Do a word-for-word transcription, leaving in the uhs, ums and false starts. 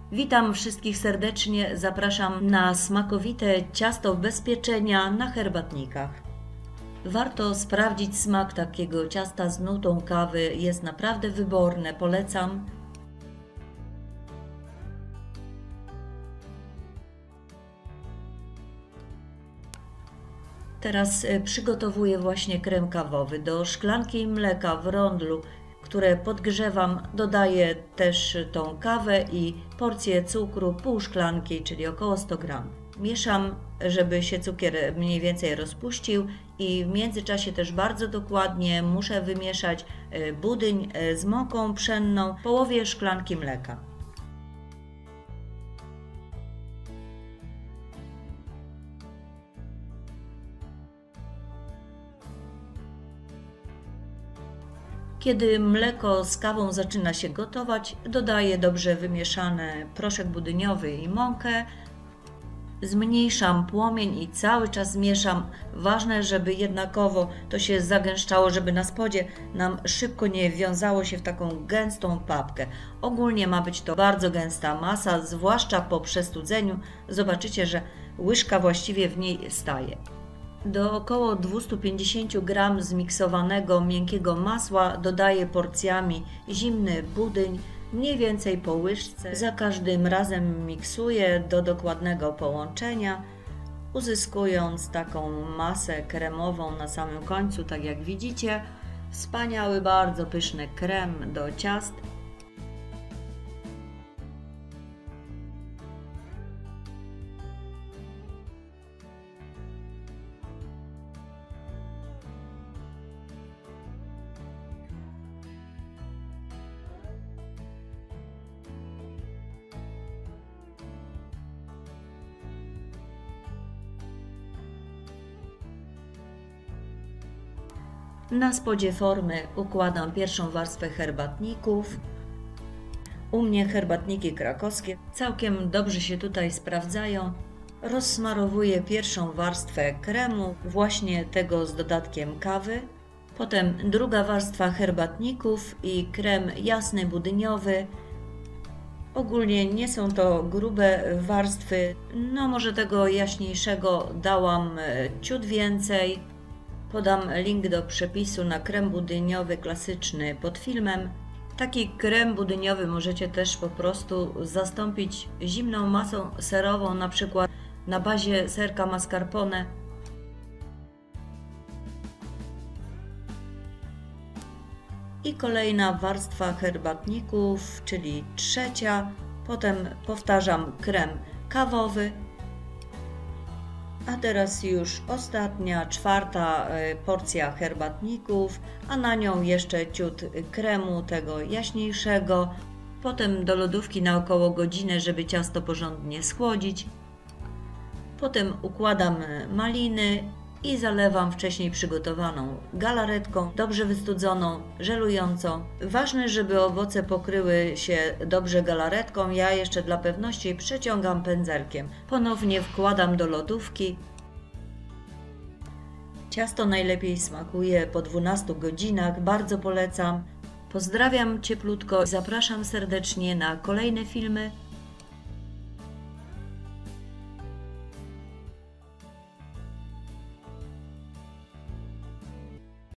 Witam wszystkich serdecznie, zapraszam na smakowite ciasto bez pieczenia na herbatnikach. Warto sprawdzić smak takiego ciasta z nutą kawy, jest naprawdę wyborne, polecam. Teraz przygotowuję właśnie krem kawowy. Do szklanki mleka w rondlu, które podgrzewam, dodaję też tą kawę i porcję cukru, pół szklanki, czyli około sto gramów. Mieszam, żeby się cukier mniej więcej rozpuścił i w międzyczasie też bardzo dokładnie muszę wymieszać budyń z mąką pszenną w połowie szklanki mleka. Kiedy mleko z kawą zaczyna się gotować, dodaję dobrze wymieszany proszek budyniowy i mąkę. Zmniejszam płomień i cały czas mieszam. Ważne, żeby jednakowo to się zagęszczało, żeby na spodzie nam szybko nie wiązało się w taką gęstą papkę. Ogólnie ma być to bardzo gęsta masa, zwłaszcza po przestudzeniu. Zobaczycie, że łyżka właściwie w niej staje. Do około dwieście pięćdziesiąt gramów zmiksowanego miękkiego masła dodaję porcjami zimny budyń, mniej więcej po łyżce. Za każdym razem miksuję do dokładnego połączenia, uzyskując taką masę kremową na samym końcu, tak jak widzicie. Wspaniały, bardzo pyszny krem do ciast. Na spodzie formy układam pierwszą warstwę herbatników. U mnie herbatniki krakowskie całkiem dobrze się tutaj sprawdzają. Rozsmarowuję pierwszą warstwę kremu, właśnie tego z dodatkiem kawy. Potem druga warstwa herbatników i krem jasny budyniowy. Ogólnie nie są to grube warstwy, no może tego jaśniejszego dałam ciut więcej. Podam link do przepisu na krem budyniowy klasyczny pod filmem. Taki krem budyniowy możecie też po prostu zastąpić zimną masą serową, na przykład na bazie serka mascarpone. I kolejna warstwa herbatników, czyli trzecia. Potem powtarzam krem kawowy. A teraz już ostatnia, czwarta porcja herbatników, a na nią jeszcze ciut kremu tego jaśniejszego. Potem do lodówki na około godzinę, żeby ciasto porządnie schłodzić. Potem układam maliny i zalewam wcześniej przygotowaną galaretką, dobrze wystudzoną, żelującą. Ważne, żeby owoce pokryły się dobrze galaretką. Ja jeszcze dla pewności przeciągam pędzelkiem. Ponownie wkładam do lodówki. Ciasto najlepiej smakuje po dwunastu godzinach, bardzo polecam. Pozdrawiam cieplutko, zapraszam serdecznie na kolejne filmy.